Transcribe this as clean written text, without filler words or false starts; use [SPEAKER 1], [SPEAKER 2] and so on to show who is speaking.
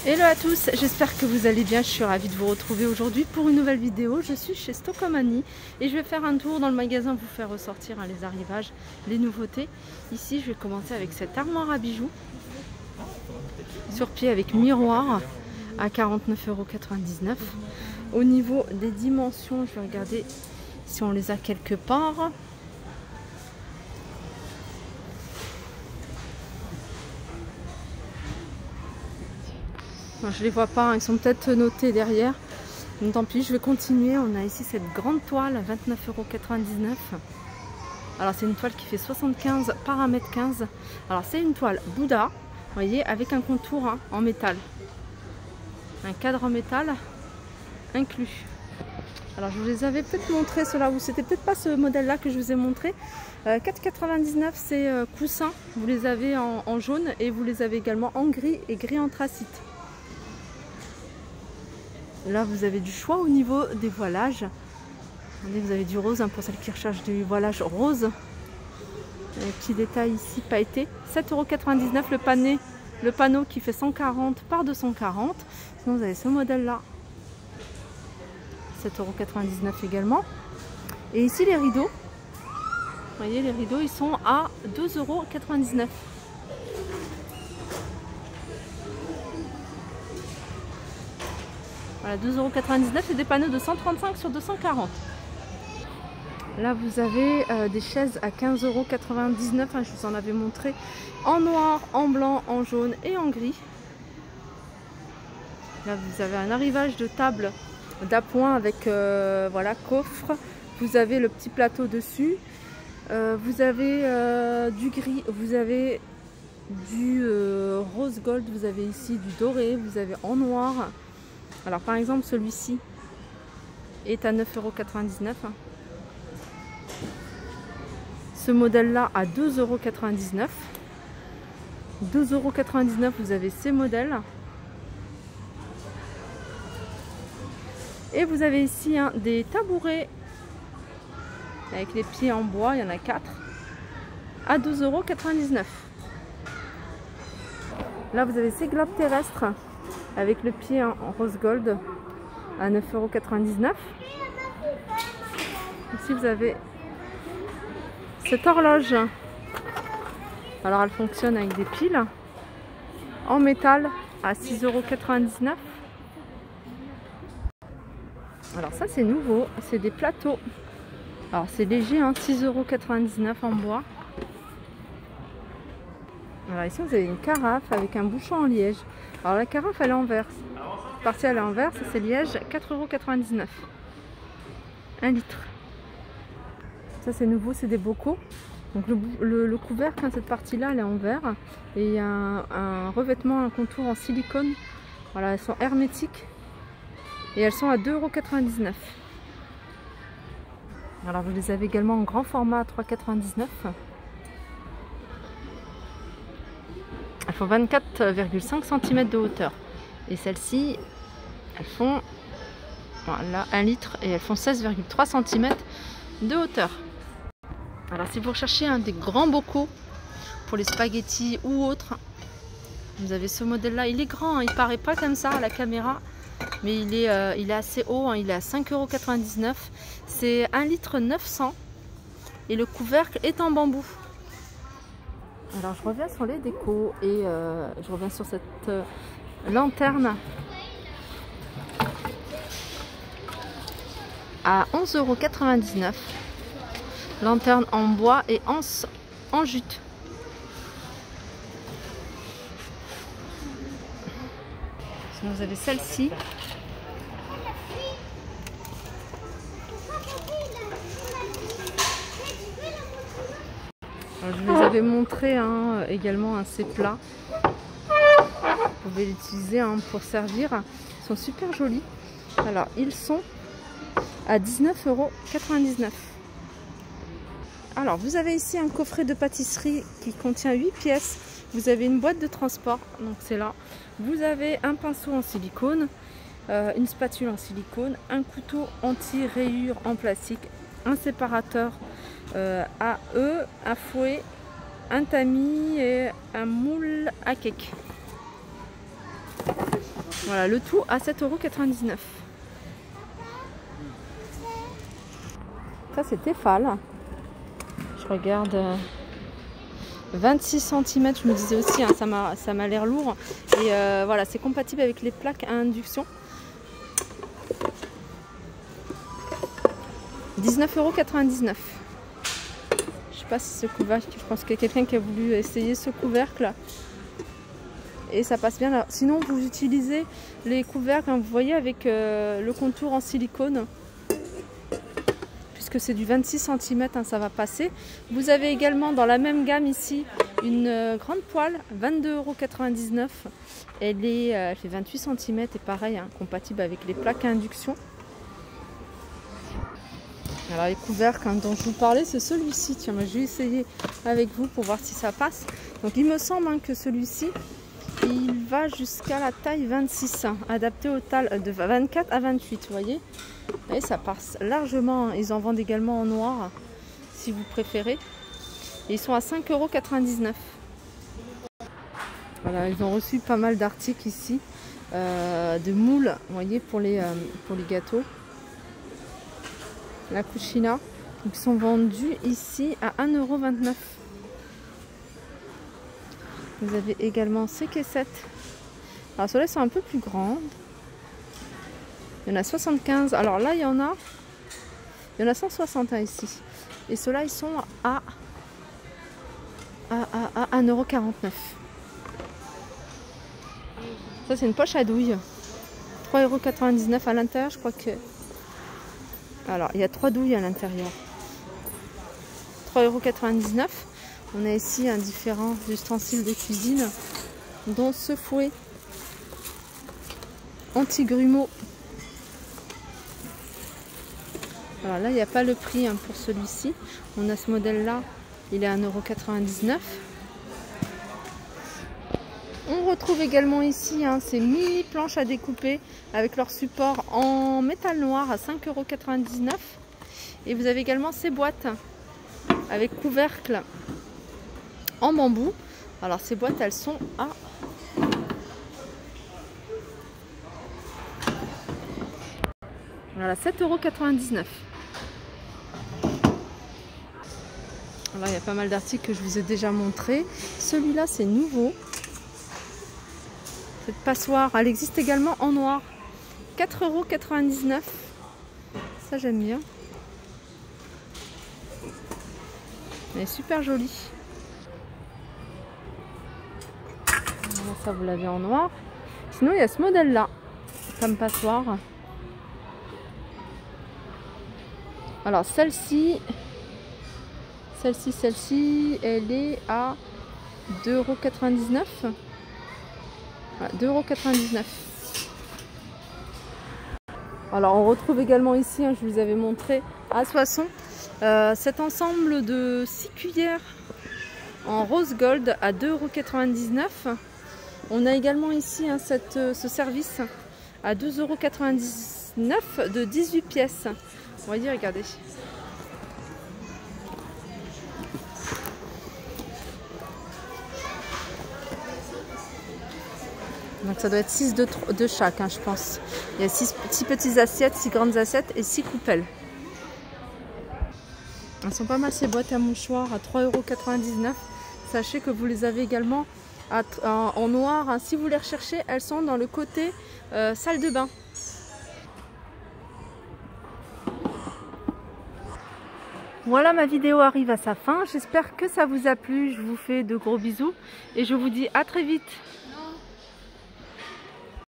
[SPEAKER 1] Hello à tous, j'espère que vous allez bien. Je suis ravie de vous retrouver aujourd'hui pour une nouvelle vidéo. Je suis chez Stockomanie et je vais faire un tour dans le magasin, vous faire ressortir les arrivages, les nouveautés. Ici, je vais commencer avec cette armoire à bijoux sur pied avec miroir à 49,99 €. Au niveau des dimensions, je vais regarder si on les a quelque part. Non, je les vois pas, ils sont peut-être notés derrière. Donc tant pis, je vais continuer. On a ici cette grande toile à 29,99 €. Alors c'est une toile qui fait 75 par 1,15 m. Alors c'est une toile Bouddha, vous voyez, avec un contour en métal. Un cadre en métal inclus. Alors je vous les avais peut-être montré cela, ou c'était peut-être pas ce modèle là que je vous ai montré. 4,99 € c'est coussin. Vous les avez en jaune et vous les avez également en gris et gris anthracite. Là, vous avez du choix au niveau des voilages. Regardez, vous avez du rose pour celles qui recherchent du voilage rose. Un petit détail ici pailleté. 7,99 € le panneau qui fait 140 par 240. Sinon, vous avez ce modèle-là. 7,99 € également. Et ici, les rideaux. Vous voyez, les rideaux, ils sont à 2,99 €. Voilà, 2,99 € et des panneaux de 135 sur 240. Là, vous avez des chaises à 15,99 €. Je vous en avais montré en noir, en blanc, en jaune et en gris. Là, vous avez un arrivage de table d'appoint avec voilà, coffre. Vous avez le petit plateau dessus. Vous avez du gris, vous avez du rose gold, vous avez ici du doré, vous avez en noir. Alors par exemple celui-ci est à 9,99 €. Ce modèle là à 2,99 €. 2,99 € vous avez ces modèles. Et vous avez ici des tabourets avec les pieds en bois, il y en a 4 à 2,99 €. Là vous avez ces globes terrestres avec le pied en rose gold à 9,99 €. Ici vous avez cette horloge. Alors elle fonctionne avec des piles en métal à 6,99 €. Alors ça c'est nouveau, c'est des plateaux. Alors c'est léger, 6,99 € en bois. Alors ici vous avez une carafe avec un bouchon en liège. Alors la carafe elle est en verre. Cette partie elle est en verre, ça c'est liège, 4,99 €. 1 litre. Ça c'est nouveau, c'est des bocaux. Donc le couvercle, cette partie là elle est en verre. Et il y a un revêtement, un contour en silicone. Voilà, elles sont hermétiques. Et elles sont à 2,99 €. Alors vous les avez également en grand format à 3,99 €. Elles font 24,5 cm de hauteur. Et celles-ci, elles font voilà, 1 litre et elles font 16,3 cm de hauteur. Alors si vous recherchez des grands bocaux pour les spaghettis ou autres, vous avez ce modèle-là. Il est grand, il paraît pas comme ça à la caméra, mais il est assez haut, il est à 5,99 €. C'est 1 litre 900 et le couvercle est en bambou. Alors je reviens sur les décos et je reviens sur cette lanterne à 11,99 €. Lanterne en bois et anse en jute. Sinon vous avez celle-ci. Alors, je vous avais montré également ces plats. Vous pouvez l'utiliser pour servir. Ils sont super jolis. Alors ils sont à 19,99 €. Alors vous avez ici un coffret de pâtisserie qui contient 8 pièces. Vous avez une boîte de transport, donc c'est là. Vous avez un pinceau en silicone, une spatule en silicone, un couteau anti-rayures en plastique, un séparateur à œufs, un fouet, un tamis et un moule à cake. Voilà, le tout à 7,99 €. Ça c'est Tefal. Je regarde 26 cm, je me disais aussi, hein, ça m'a l'air lourd. Et voilà, c'est compatible avec les plaques à induction. 19,99 €. Je sais pas si ce couvercle, je pense qu'il y a quelqu'un qui a voulu essayer ce couvercle. Et ça passe bien là. Sinon vous utilisez les couvercles, hein, vous voyez, avec le contour en silicone. Puisque c'est du 26 cm, hein, ça va passer. Vous avez également dans la même gamme ici une grande poêle, 22,99 €. Elle fait 28 cm et pareil, hein, compatible avec les plaques à induction. Alors les couvercles, hein, dont je vous parlais, c'est celui-ci. Tiens, moi, je vais essayer avec vous pour voir si ça passe. Donc il me semble, hein, que celui-ci, il va jusqu'à la taille 26, hein, adapté au taille de 24 à 28, vous voyez. Et ça passe largement. Ils en vendent également en noir, si vous préférez. Et ils sont à 5,99 €. Voilà, ils ont reçu pas mal d'articles ici, de moules, vous voyez, pour les gâteaux. La Cucina, qui sont vendus ici à 1,29 €. Vous avez également ces caissettes. Alors ceux-là sont un peu plus grands. Il y en a 75. Alors là, il y en a 160 ici. Et ceux-là, ils sont à 1,49 €. Ça, c'est une poche à douille. 3,99 € à l'intérieur, je crois que... Alors, il y a 3 douilles à l'intérieur. 3,99 €. On a ici un différents ustensiles de cuisine, dont ce fouet anti-grumeaux. Alors là, il n'y a pas le prix, hein, pour celui-ci. On a ce modèle-là, il est à 1,99 €. On retrouve également ici, hein, ces mini planches à découper avec leur support en métal noir à 5,99 €. Et vous avez également ces boîtes avec couvercle en bambou. Alors ces boîtes, elles sont à voilà, 7,99 €. Alors il y a pas mal d'articles que je vous ai déjà montré. Celui-là, c'est nouveau. Cette passoire, elle existe également en noir. 4,99 €. Ça, j'aime bien. Elle est super jolie. Voilà, ça, vous l'avez en noir. Sinon, il y a ce modèle-là, comme passoire. Alors, celle-ci, elle est à 2,99 €. 2,99 €. Alors on retrouve également ici, hein, je vous avais montré à Soissons, cet ensemble de 6 cuillères en rose gold à 2,99 €. On a également ici, hein, ce service à 2,99 € de 18 pièces. Vous voyez, regardez. Donc ça doit être 6 de chaque, hein, je pense. Il y a 6 petites assiettes, 6 grandes assiettes et 6 coupelles. Elles sont pas mal, ces boîtes à mouchoirs à 3,99 €. Sachez que vous les avez également en noir, hein. Si vous les recherchez, elles sont dans le côté salle de bain. Voilà, ma vidéo arrive à sa fin. J'espère que ça vous a plu. Je vous fais de gros bisous et je vous dis à très vite.